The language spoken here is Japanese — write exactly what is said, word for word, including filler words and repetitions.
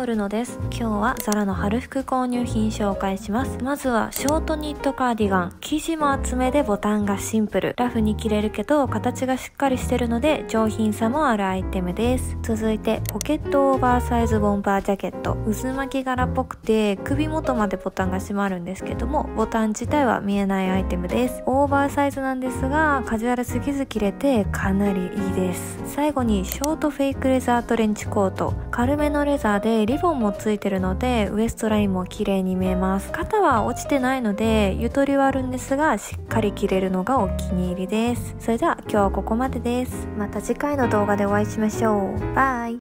るのです。今日はザラの春服購入品紹介します。まずはショートニットカーディガン。生地も厚めでボタンがシンプル。ラフに着れるけど形がしっかりしてるので上品さもあるアイテムです。続いてポケットオーバーサイズボンバージャケット。渦巻き柄っぽくて首元までボタンが閉まるんですけども、ボタン自体は見えないアイテムです。オーバーサイズなんですがカジュアルすぎず着れてかなりいいです。最後にショートフェイクレザートレンチコート。軽めのレザーでリボンもついてるのでウエストラインも綺麗に見えます。肩は落ちてないのでゆとりはあるんですがしっかり着れるのがお気に入りです。それでは今日はここまでです。また次回の動画でお会いしましょう。バイ。